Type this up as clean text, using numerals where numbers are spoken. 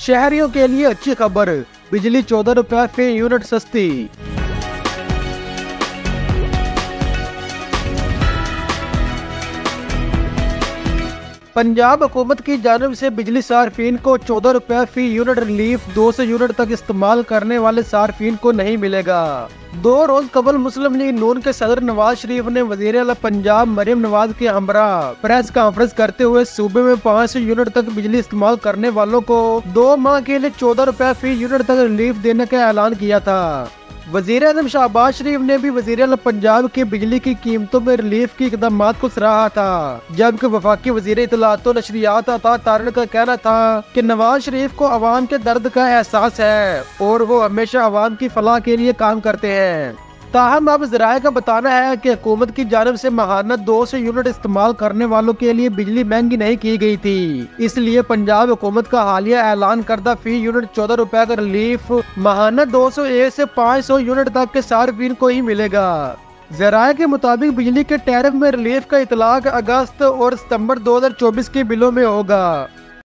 शहरियों के लिए अच्छी खबर, बिजली 14 रुपए फी यूनिट सस्ती। पंजाब हुकूमत की जानिब से बिजली सार्फिन को 14 रुपए फी यूनिट रिलीफ 200 यूनिट तक इस्तेमाल करने वाले सार्फिन को नहीं मिलेगा। 2 रोज कबल मुस्लिम लीग नून के सदर नवाज शरीफ ने वजीर आला पंजाब मरियम नवाज के हमरा प्रेस कॉन्फ्रेंस करते हुए सूबे में 500 यूनिट तक बिजली इस्तेमाल करने वालों को 2 माह के लिए 14 रुपए फी यूनिट तक रिलीफ देने का ऐलान किया था। वजीर आज़म शहबाज शरीफ ने भी वजीर आला पंजाब की बिजली की कीमतों में रिलीफ की इकदामात को सराहा था, जबकि वफाकी वजीर इत्तलात व नशरियात अता तारण का कहना था कि नवाज शरीफ को अवाम के दर्द का एहसास है और वो हमेशा अवाम की फलाह के लिए काम करते हैं। ताहम अब ज़राए का बताना है कि हुकूमत की जानिब से माहाना 200 यूनिट इस्तेमाल करने वालों के लिए बिजली महंगी नहीं की गई थी, इसलिए पंजाब हुकूमत का हालिया ऐलान करदा फी यूनिट 14 रुपए का रिलीफ माहाना 201 से 500 यूनिट तक के सार्फिन को ही मिलेगा। ज़राए के मुताबिक बिजली के टैरिफ में रिलीफ का इतलाक अगस्त और सितंबर 2024 के बिलों में होगा।